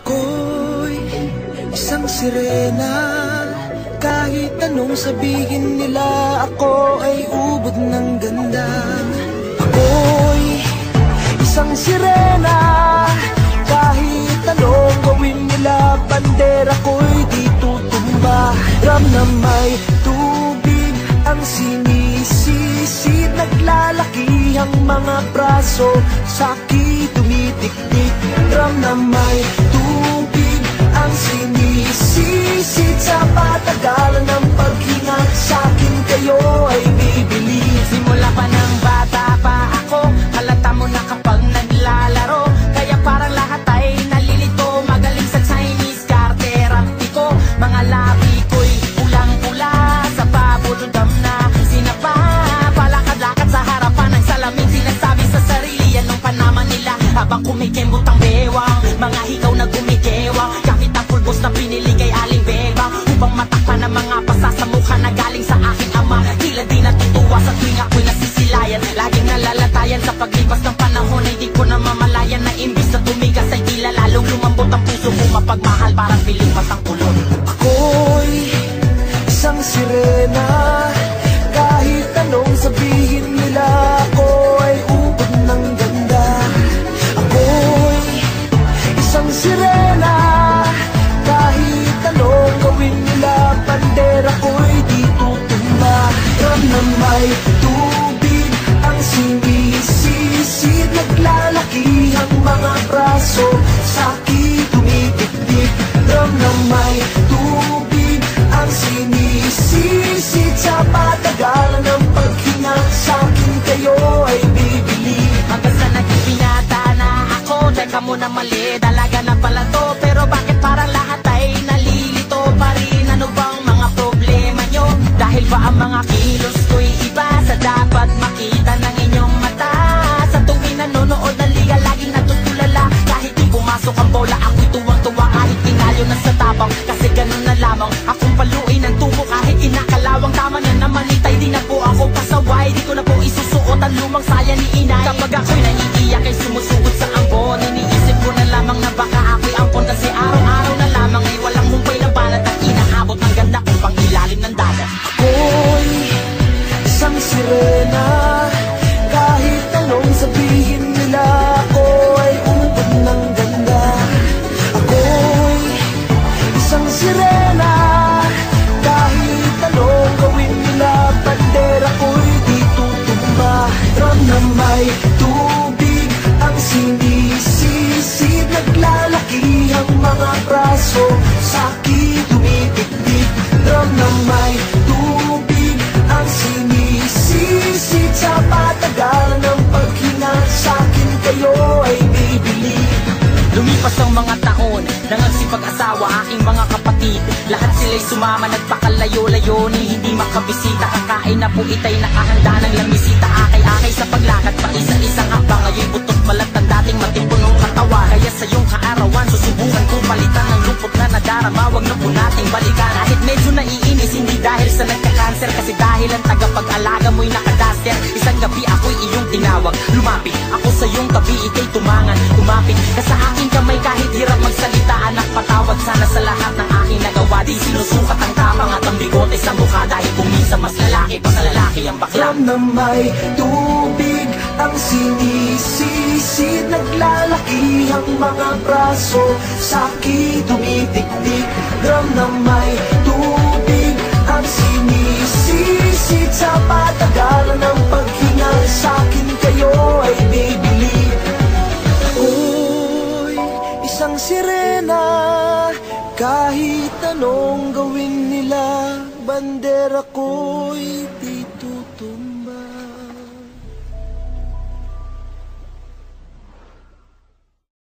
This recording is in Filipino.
Ako'y isang sirena. Kahit anong sabihin nila, ako ay ubod ng ganda. Ako'y isang sirena. Kahit anong gawin nila, bandera ko'y di tutumba. Ram na may tubig ang sinisisid, naglalaki ang mga braso, sa'ki tumitik-tik. Ram na may tubig ang sinisisid, sa patagalan ng paghinga, sa'kin kayo ay bibili. Simula pa ng bata pa ako, halata mo na kapag naglalaro, kaya parang lahat ay nalilito. Magaling sa Chinese karterapti ko, mga labi ko'y pulang-pula, sa pabuludam na sinapa. Palakad-lakad sa harapan ng salamin, sinasabi sa sarili anong panama nila, habang kumikembot ang bewang, mga hikaw na gumigewang, kapit ang pulbos na pinili kay aling bebang, upang matakpan ang mga pasa sa mukha na galing sa aking ama. Tila di natutuwa sa tuwing ako'y nasisilayan, laging nalalatayan sa paglipas ng panahon, ay di ko na mamalayan na imbis na tumigas ay tila lalong lumambot ang puso mo, mapagmahal parang pilipas ang kulon. Ako'y isang sirena. Kahit anong sabihin nila, ako ay ubod ng ganda. Ako'y isang sirena. Kahit anong gawin nila, bandera ko'y di tutumba. Ram na may tubig ang sinisisid, naglalaki ang mga braso, sa'ki tumitik-tik. Ram na may tubig ang sinisisid, sa patagalan ng paghinga, sa'kin kayo ay bibili. Hanggang sa naging binata na ako, teka muna mali, dalaga na pala to, pero bakit parang lahat ay nalilito pa rin? Ano bang mga problema nyo? Dahil ba ang mga kilos ko'y iba sa dapat makita ng inyong mata? Sa tuwing nanonood ng liga, laging natutulala, kahit di pumasok ang bola, ako'y tuwang-tuwa kahit tinalo na sa tabang, kasi ganun na lamang akong paluin ng tubo, kahit inakalawang tama na naman itay, di na po ako pasaway, di ko na po isusuot ang lumang saya ni inay. Kapag ako'y naiiyak ay sumusugod sa ambon, iniisip ko na lamang na baka ako'y ampon, kasi araw-araw na lamang ay walang humpay na banat at inaabot ang ganda kong pang ilalim ng dagat. Ako'y isang sirena. Kahit anong sabihin nila, ako ay ubod ng ganda. Ako'y isang sirena. Kahit anong gawin nila, bandera ko'y di tutumba. Ram na may tubig ang sinisisid, naglalaki ang mga braso, sa'ki tumitik-tik. Ram na may tubig ang sinisisid, sa patagalan ng paghinga, sa'kin kayo ay bibili. Lumipas ang mga taon, nangagsipag-asawa aking mga kapatid, lahat sila'y sumama, nagpakalayo-layo ni hindi makabisita. Kakain na po itay nakahanda ng lamisita, akay-akay sa paglakad pa isa-isang hakbang. Ngayon butot balat ang dating matipunong katawa, kaya sa iyong kaarawan susubukan kong palitan ng lungkot na nadarama. Wag na po nating balikan, kahit medyo naiinis, hindi dahil sa nagka-cancer, kasi dahil ang tagapag-alaga mo'y nakadaster. Isang gabi ako'y iyong tinawag, lumapit ako sa iyong tabi, ikay tumangan, kumapit ka sa aking kamay, kahit hirap magsalita, anak patawad sana sa lahat ng aking nagawa. Di sinusukat ang tapang at ang bigote sa mukha, dahil kung minsan mas lalaki pa sa lalaki ang bakla. Ram na may tubig ang sinisisid, naglalaki ang mga braso, sa'ki tumitik-tik. Ram na may tubig ang sinisisid, sa patagalan ng paghinga, sa'kin kayo ay bibili. Ako'y isang sirena. Kahit anong gawin nila, bandera ko'y di